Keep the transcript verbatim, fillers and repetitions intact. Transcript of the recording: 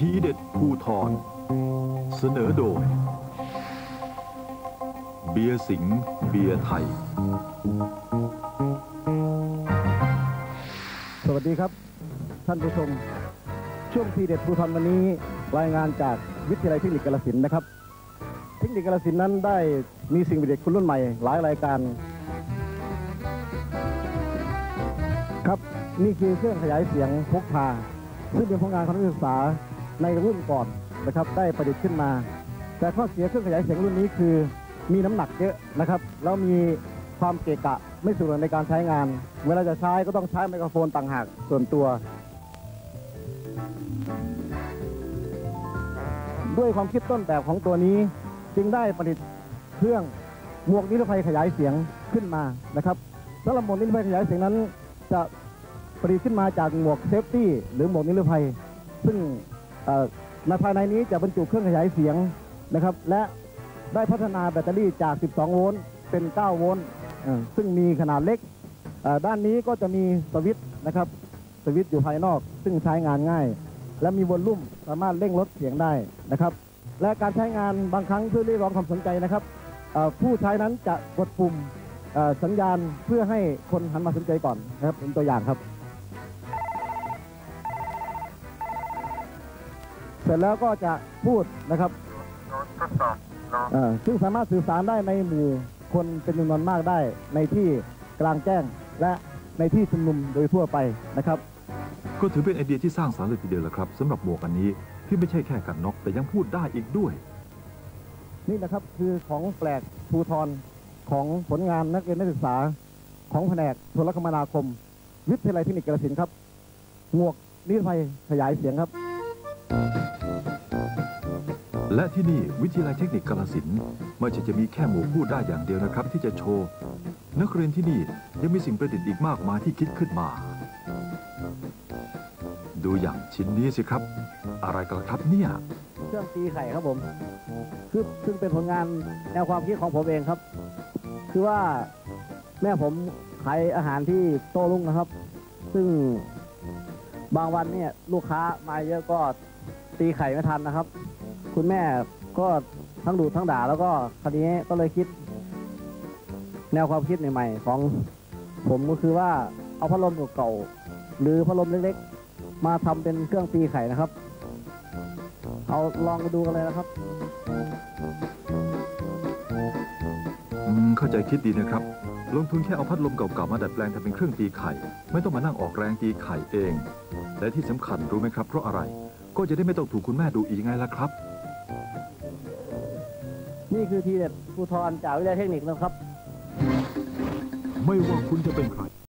ทีเด็ดภูธรเสนอโดยเบียร์สิงห์เบียร์ไทยสวัสดีครับท่านผู้ชมช่วงทีเด็ดภูธรวันนี้รายงานจากวิทยาลัยเทคนิคกาฬสินธุ์นะครับเทคนิคกาฬสินธุ์นั้นได้มีสิ่งประดิษฐ์คนรุ่นใหม่หลายรายการครับนี่คือเครื่องขยายเสียงพกพาซึ่งเป็นผลงานของนักศึกษาในรุ่นก่อนนะครับได้ประดิษฐ์ขึ้นมาแต่ข้อเสียเครื่องขยายเสียงรุ่นนี้คือมีน้ำหนักเยอะนะครับแล้วมีความเกะกะไม่สะดวกในการใช้งานเวลาจะใช้ก็ต้องใช้ไมโครโฟนต่างหากส่วนตัวด้วยความคิดต้นแบบของตัวนี้จึงได้ประดิษฐ์เครื่องหมวกนิรภัยขยายเสียงขึ้นมานะครับสำหรับหมวกนิรภัยขยายเสียงนั้นจะประดิษฐ์ขึ้นมาจากหมวกเซฟตี้หรือหมวกนิรภัยซึ่งในภายในนี้จะบรรจุเครื่องขยายเสียงนะครับและได้พัฒนาแบตเตอรี่จากสิบสองโวลต์เป็นเก้าโวลต์ซึ่งมีขนาดเล็กด้านนี้ก็จะมีสวิตช์นะครับสวิตช์อยู่ภายนอกซึ่งใช้งานง่ายและมีวอลลุ่มสามารถเร่งลดเสียงได้นะครับและการใช้งานบางครั้งเพื่อเรียกร้องความสนใจนะครับผู้ใช้นั้นจะกดปุ่มสัญญาณเพื่อให้คนหันมาสนใจก่อนนะครับเป็นตัวอย่างครับเสร็จแล้วก็จะพูดนะครับซึ่งสามารถสื่อสารได้ในหมู่คนเป็นจำนวนมากได้ในที่กลางแจ้งและในที่ชุมนุมโดยทั่วไปนะครับก็ถือเป็นไอเดียที่สร้างสรรค์เลยทีเดียวแหละครับสำหรับหมวกอันนี้ที่ไม่ใช่แค่กันน็อกแต่ยังพูดได้อีกด้วยนี่นะครับคือของแปลกภูธรของผลงานนักเรียนนักศึกษาของแผนกโทรคมนาคมวิทยาลัยเทคนิคกาฬสินธุ์ครับหมวกนิรภัยขยายเสียงครับและที่นี่วิทยาลัยเทคนิคกาฬสินธุ์ไม่ใช่จะมีแค่หมวกพูดได้อย่างเดียวนะครับที่จะโชว์นักเรียนที่นี่ยังมีสิ่งประดิษฐ์อีกมากมายที่คิดขึ้นมาดูอย่างชิ้นนี้สิครับอะไรกันครับเนี่ยเครื่องตีไข่ครับผมคือซึ่งเป็นผลงานแนวความคิดของผมเองครับคือว่าแม่ผมขายอาหารที่โต้รุ่งนะครับซึ่งบางวันเนี่ยลูกค้ามาเยอะก็ตีไข่ไม่ทันนะครับคุณแม่ก็ทั้งดูทั้งด่าแล้วก็คราวนี้ก็เลยคิดแนวความคิดใหม่ๆของผมก็คือว่าเอาพัดลมเก่าหรือพัดลมเล็กๆมาทำเป็นเครื่องตีไข่นะครับเอาลองมาดูกันเลยนะครับอืมเข้าใจคิดดีนะครับลงทุนแค่เอาพัดลมเก่าๆมาดัดแปลงทำเป็นเครื่องตีไข่ไม่ต้องมานั่งออกแรงตีไข่เองและที่สำคัญรู้ไหมครับเพราะอะไรก็จะได้ไม่ต้องถูกคุณแม่ดูอีกไงล่ะครับนี่คือทีเด็ดภูธรจากวิทยาลัยเทคนิคนะครับไม่ว่าคุณจะเป็นใคร